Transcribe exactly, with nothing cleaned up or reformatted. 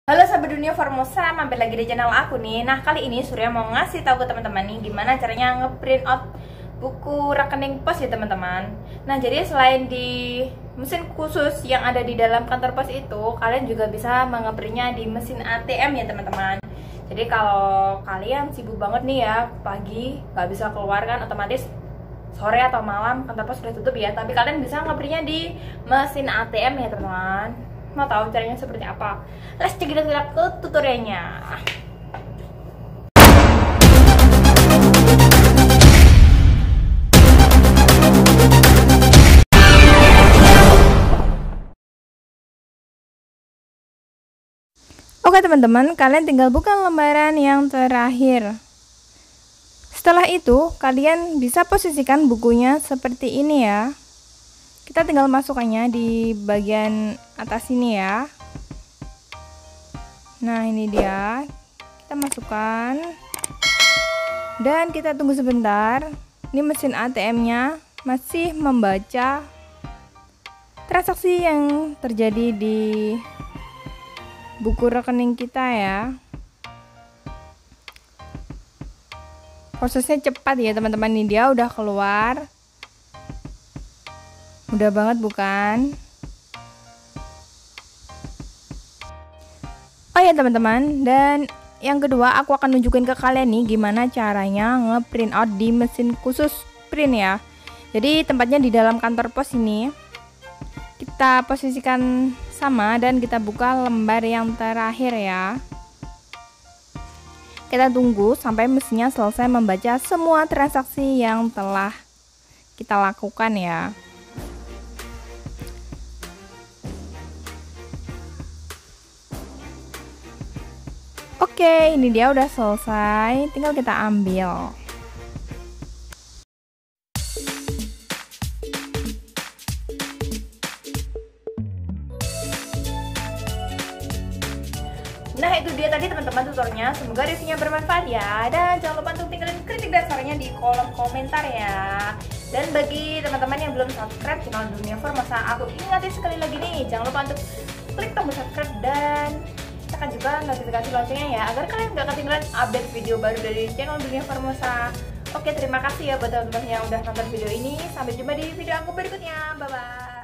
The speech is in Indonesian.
Halo sahabat dunia Formosa, mampir lagi di channel aku nih. Nah, kali ini Surya mau ngasih tahu ke teman-teman nih gimana caranya ngeprint out buku rekening pos ya teman-teman. Nah, jadi selain di mesin khusus yang ada di dalam kantor pos itu, kalian juga bisa mengeprintnya di mesin A T M ya teman-teman. Jadi kalau kalian sibuk banget nih ya, pagi nggak bisa keluar kan, otomatis sore atau malam kantor pos sudah tutup ya. Tapi kalian bisa ngeprintnya di mesin A T M ya teman-teman. Mau tahu caranya seperti apa? Let's check it out ke tutorialnya. Oke teman-teman, kalian tinggal buka lembaran yang terakhir. Setelah itu, kalian bisa posisikan bukunya seperti ini ya. Kita tinggal masukkannya di bagian atas sini ya. Nah, ini dia. Kita masukkan. Dan kita tunggu sebentar. Ini mesin A T M-nya masih membaca transaksi yang terjadi di buku rekening kita ya. Prosesnya cepat ya teman-teman. Ini dia udah keluar. Mudah banget bukan? Oh ya teman-teman, dan yang kedua aku akan nunjukin ke kalian nih gimana caranya ngeprint out di mesin khusus print ya. Jadi tempatnya di dalam kantor pos ini. Kita posisikan sama dan kita buka lembar yang terakhir ya. Kita tunggu sampai mesinnya selesai membaca semua transaksi yang telah kita lakukan ya. Oke, ini dia udah selesai, tinggal kita ambil. Nah, itu dia tadi teman-teman tutorialnya. Semoga reviewnya bermanfaat ya. Dan jangan lupa untuk tinggalin kritik dan sarannya di kolom komentar ya. Dan bagi teman-teman yang belum subscribe channel Dunia Formosa, aku ingatin sekali lagi nih, jangan lupa untuk klik tombol subscribe dan tekan juga notifikasi loncengnya ya, agar kalian gak ketinggalan update video baru dari channel Dunia Formosa. Oke, terima kasih ya buat teman-teman yang udah nonton video ini. Sampai jumpa di video aku berikutnya. Bye bye.